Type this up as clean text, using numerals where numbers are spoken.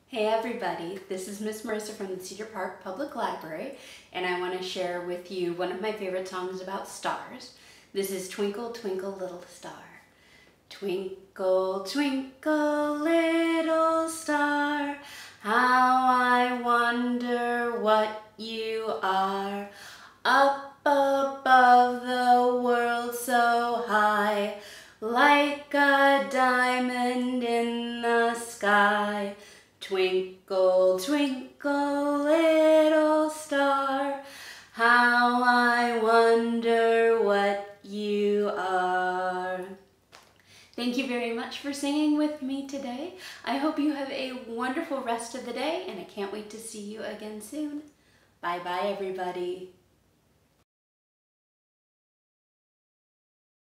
Hey everybody, this is Miss Marisa from the Cedar Park Public Library, and I want to share with you one of my favorite songs about stars. This is Twinkle, Twinkle, Little Star. Twinkle, twinkle, little star, how I wonder what you are. Up above the world so high, like a diamond in the sky. Twinkle, twinkle, little star, how I wonder what you are. Thank you very much for singing with me today. I hope you have a wonderful rest of the day, and I can't wait to see you again soon. Bye-bye, everybody.